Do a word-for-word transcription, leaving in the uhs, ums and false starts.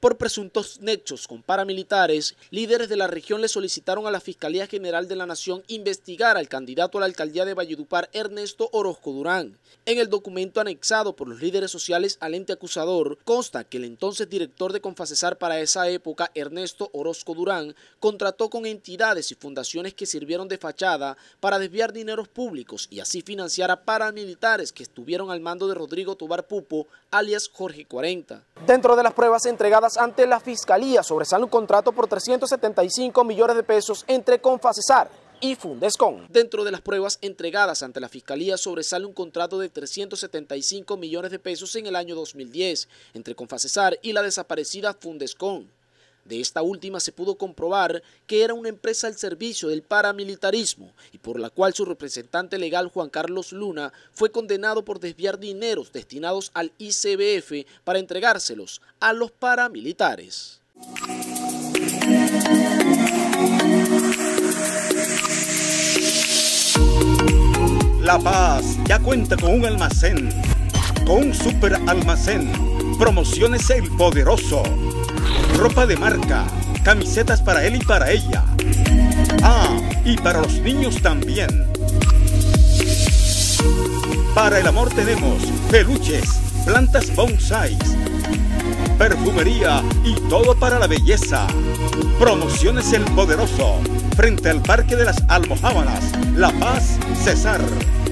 Por presuntos nexos con paramilitares, líderes de la región le solicitaron a la Fiscalía General de la Nación investigar al candidato a la alcaldía de Valledupar, Ernesto Orozco Durán. En el documento anexado por los líderes sociales al ente acusador, consta que el entonces director de Confacesar para esa época, Ernesto Orozco Durán, contrató con entidades y fundaciones que sirvieron de fachada para desviar dineros públicos y así financiar a paramilitares que estuvieron al mando de Rodrigo Tobar Pupo, alias Jorge cuarenta. Dentro de las pruebas entregadas ante la Fiscalía sobresale un contrato por trescientos setenta y cinco millones de pesos entre Confacesar y Fundescon. Dentro de las pruebas entregadas ante la Fiscalía sobresale un contrato de trescientos setenta y cinco millones de pesos en el año dos mil diez entre Confacesar y la desaparecida Fundescon. De esta última se pudo comprobar que era una empresa al servicio del paramilitarismo y por la cual su representante legal Juan Carlos Luna fue condenado por desviar dineros destinados al I C B F para entregárselos a los paramilitares. La Paz ya cuenta con un almacén, con un super almacén. Promociones El Poderoso. Ropa de marca, camisetas para él y para ella. Ah, y para los niños también. Para el amor tenemos peluches, plantas bonsais, perfumería y todo para la belleza. Promociones El Poderoso, frente al Parque de las Almojábanas, La Paz, Cesar.